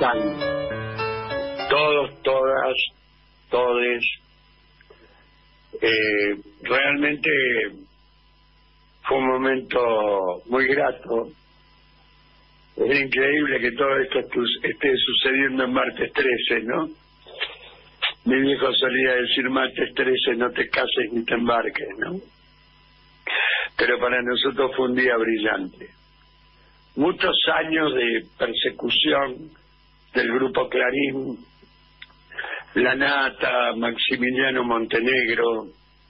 están todos, todas, todes. Realmente fue un momento muy grato. Es increíble que todo esto esté sucediendo en martes 13, ¿no? Mi viejo solía decir, martes 13, no te cases ni te embarques, ¿no? Pero para nosotros fue un día brillante. Muchos años de persecución del Grupo Clarín, La Nata, Maximiliano Montenegro,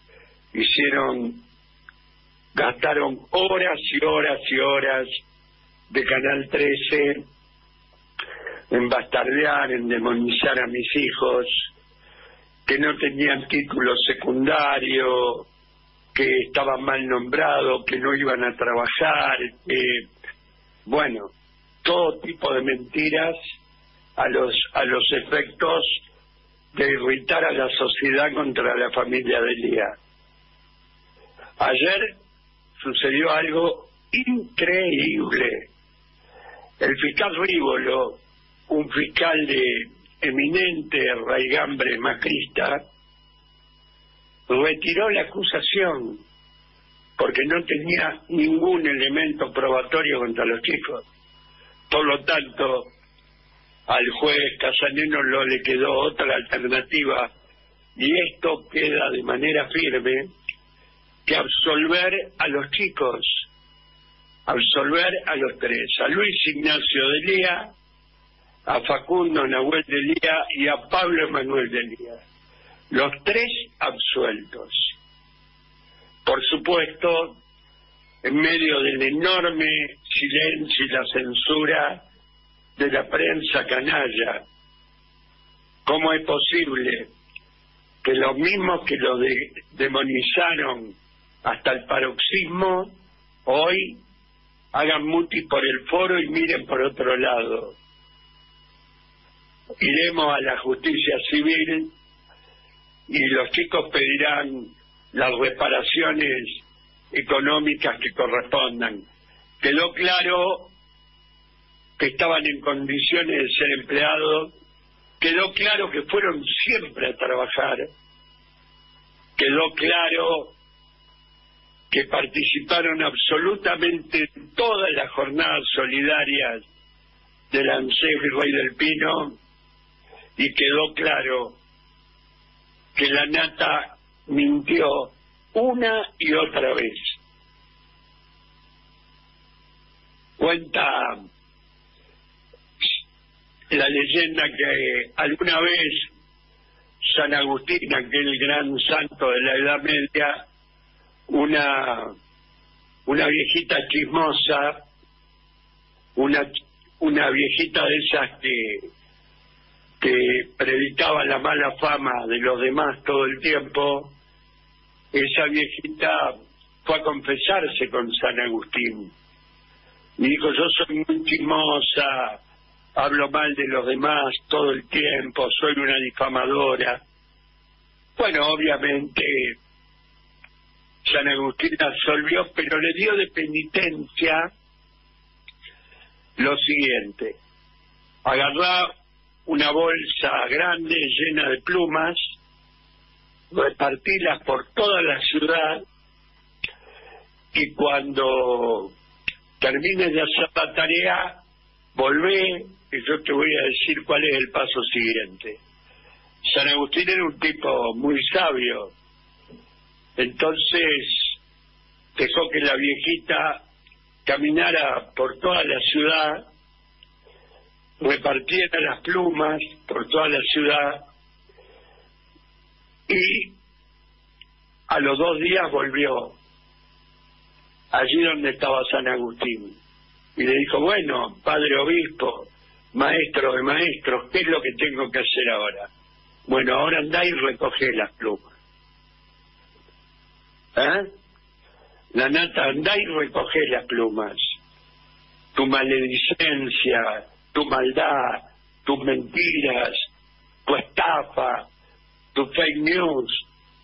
gastaron horas y horas y horas de Canal 13 en bastardear, en demonizar a mis hijos, que no tenían título secundario, que estaban mal nombrados, que no iban a trabajar, bueno, todo tipo de mentiras a los efectos de irritar a la sociedad contra la familia de Elía. Ayer sucedió algo increíble. El fiscal Rívolo, un fiscal de eminente raigambre macrista, retiró la acusación porque no tenía ningún elemento probatorio contra los chicos. Por lo tanto, al juez Casaneno no le quedó otra alternativa, y esto queda de manera firme, que absolver a los chicos, absolver a los tres, a Luis Ignacio de Elía, a Facundo Nahuel de Elía y a Pablo Emanuel de Elía. Los tres absueltos. Por supuesto, en medio del enorme silencio y la censura de la prensa canalla. ¿Cómo es posible que los mismos que lo demonizaron hasta el paroxismo hoy hagan mutis por el foro y miren por otro lado? Iremos a la justicia civil y los chicos pedirán las reparaciones económicas que correspondan. Quedó claro que estaban en condiciones de ser empleados, quedó claro que fueron siempre a trabajar, quedó claro que participaron absolutamente en todas las jornadas solidarias del ANSES Virrey del Pino, y quedó claro que La Nata mintió una y otra vez. Cuenta la leyenda que alguna vez San Agustín, aquel gran santo de la Edad Media, una viejita chismosa, una viejita de esas que predicaba la mala fama de los demás todo el tiempo, esa viejita fue a confesarse con San Agustín y dijo: yo soy muy chismosa, hablo mal de los demás todo el tiempo, soy una difamadora. Bueno, obviamente San Agustín la absolvió, pero le dio de penitencia lo siguiente: agarrá una bolsa grande llena de plumas, repartílas por toda la ciudad, y cuando termines de hacer la tarea, volvé y yo te voy a decir cuál es el paso siguiente. San Agustín era un tipo muy sabio, entonces dejó que la viejita caminara por toda la ciudad, repartiera las plumas por toda la ciudad, y a los 2 días volvió allí donde estaba San Agustín y le dijo: bueno, padre obispo, maestro de maestros, ¿qué es lo que tengo que hacer ahora? Bueno, ahora andá y recogé las plumas. La Nata, andá y recogé las plumas. Tu maledicencia, tu maldad, tus mentiras, tu estafa, tu fake news,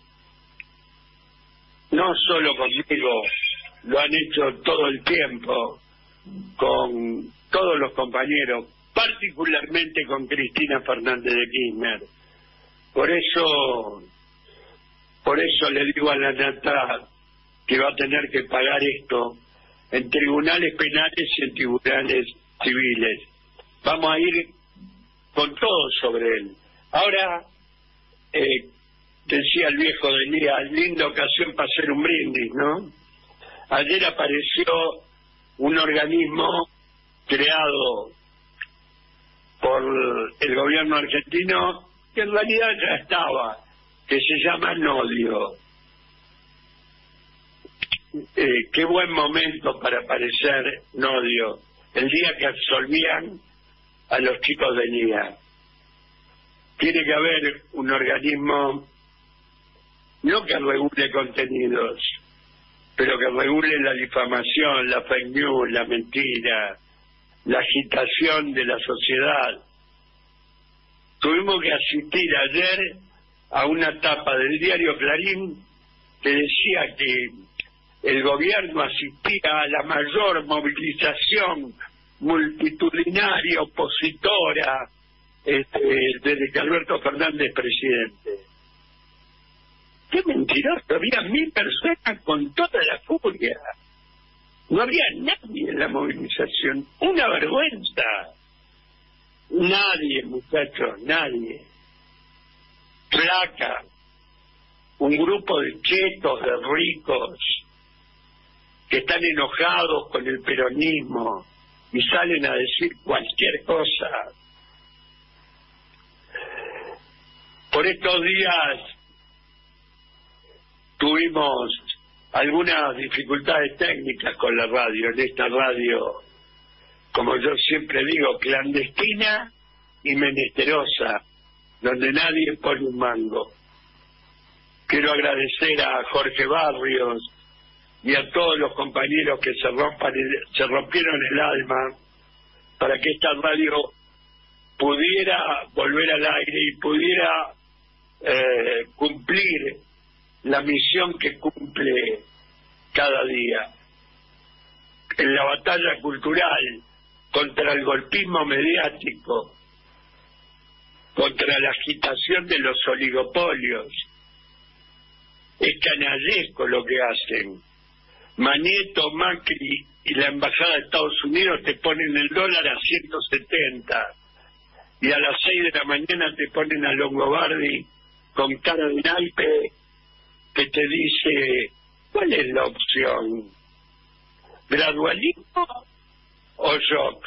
no solo conmigo, lo han hecho todo el tiempo, con todos los compañeros, particularmente con Cristina Fernández de Kirchner. Por eso le digo a la Nata que va a tener que pagar esto en tribunales penales y en tribunales civiles. Vamos a ir con todo sobre él. Ahora, decía el viejo de Lía, linda ocasión para hacer un brindis, ¿no? Ayer apareció un organismo creado por el gobierno argentino, que en realidad ya estaba, que se llama Nodio. Qué buen momento para aparecer Nodio, el día que absolvían a los chicos de Lía. Tiene que haber un organismo, no que regule contenidos, pero que regule la difamación, la fake news, la mentira, la agitación de la sociedad. Tuvimos que asistir ayer a una tapa del diario Clarín que decía que el gobierno asistía a la mayor movilización multitudinaria opositora desde que Alberto Fernández es presidente. ¡Qué mentiroso! Había 1.000 personas con toda la furia. No había nadie en la movilización. ¡Una vergüenza! Nadie, muchachos, nadie. Flaca. Un grupo de chetos, de ricos, que están enojados con el peronismo y salen a decir cualquier cosa. Por estos días tuvimos algunas dificultades técnicas con la radio, en esta radio, como yo siempre digo, clandestina y menesterosa, donde nadie pone un mango. Quiero agradecer a Jorge Barrios y a todos los compañeros que se rompieron el alma para que esta radio pudiera volver al aire y pudiera cumplir la misión que cumple cada día. En la batalla cultural contra el golpismo mediático, contra la agitación de los oligopolios, es canallesco lo que hacen. Manieto, Macri y la Embajada de Estados Unidos te ponen el dólar a 170 y a las 6 de la mañana te ponen a Longobardi con cara de naipe que te dice, ¿cuál es la opción? ¿Gradualismo o shock?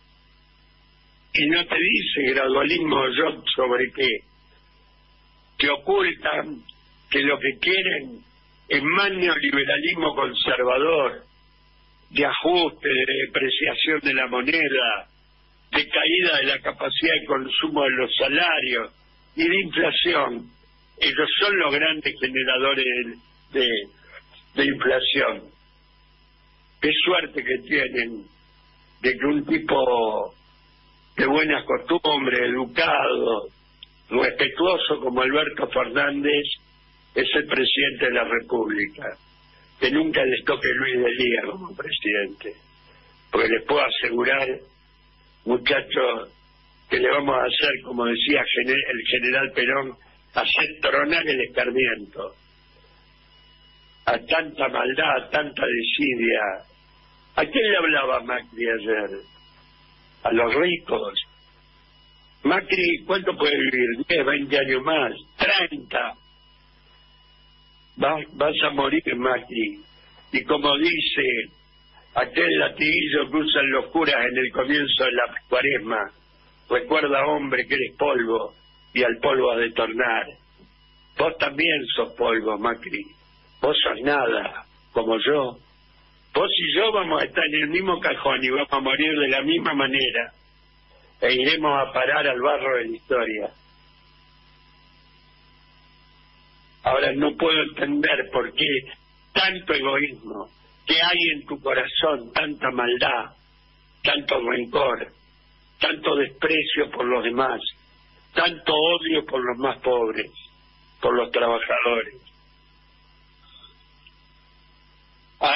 Y no te dice gradualismo o shock sobre qué. Te ocultan que lo que quieren es más neoliberalismo conservador, de ajuste, de depreciación de la moneda, de caída de la capacidad de consumo de los salarios y de inflación. Ellos son los grandes generadores de inflación. Qué suerte que tienen de que un tipo de buenas costumbres, educado, respetuoso como Alberto Fernández es el presidente de la República. Que nunca les toque Luis de Lía como presidente, porque les puedo asegurar, muchachos, que le vamos a hacer, como decía el general Perón, hacer tronar el escarmiento a tanta maldad, a tanta desidia. ¿A quién le hablaba Macri ayer? A los ricos. Macri, ¿cuánto puede vivir? 10, 20 años más, 30. Vas a morir, Macri. Y como dice aquel latiguillo que usan los curas en el comienzo de la cuaresma, recuerda, hombre, que eres polvo y al polvo has de tornar. Vos también sos polvo, Macri. Vos sos nada, como yo. Vos y yo vamos a estar en el mismo cajón y vamos a morir de la misma manera. E iremos a parar al barro de la historia. Ahora no puedo entender por qué tanto egoísmo, que hay en tu corazón, tanta maldad, tanto rencor, tanto desprecio por los demás, tanto odio por los más pobres, por los trabajadores.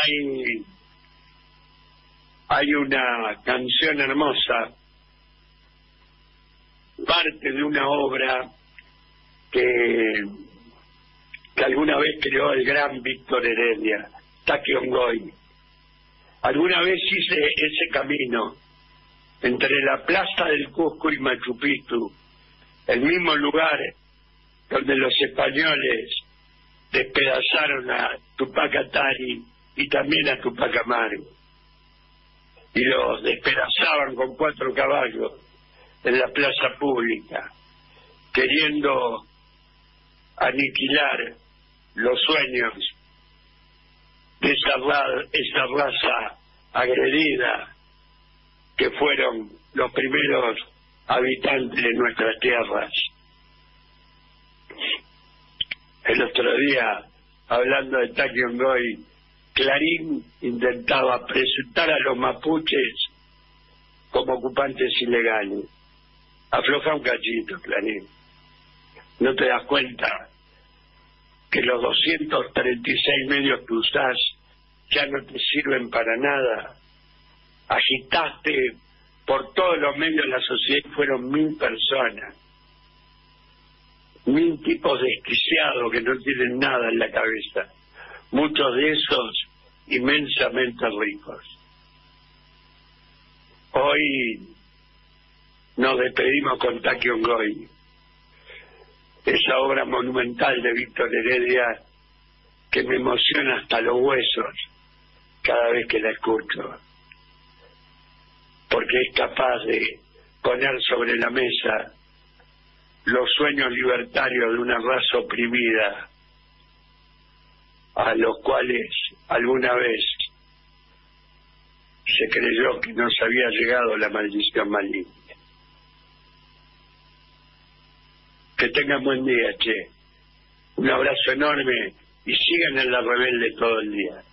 Hay una canción hermosa parte de una obra que alguna vez creó el gran Víctor Heredia, Taquiongoi. Alguna vez hice ese camino entre la Plaza del Cusco y Machu Picchu, el mismo lugar donde los españoles despedazaron a Tupac Atari y también a Tupac Amaru, y los despedazaban con 4 caballos en la plaza pública, queriendo aniquilar los sueños de esa raza agredida que fueron los primeros habitantes de nuestras tierras. El otro día, hablando de Taquiongoi, Clarín intentaba presentar a los mapuches como ocupantes ilegales. Afloja un cachito, Clarín. ¿No te das cuenta que los 236 medios que usás ya no te sirven para nada? Agitaste por todos los medios de la sociedad y fueron 1000 personas. 1000 tipos desquiciados que no tienen nada en la cabeza. Muchos de esos inmensamente ricos. Hoy nos despedimos con Taquiongoi, esa obra monumental de Víctor Heredia que me emociona hasta los huesos cada vez que la escucho, porque es capaz de poner sobre la mesa los sueños libertarios de una raza oprimida, a los cuales alguna vez se creyó que nos había llegado la maldición maligna. Que tengan buen día, che. Un abrazo enorme y sigan en La Rebelde todo el día.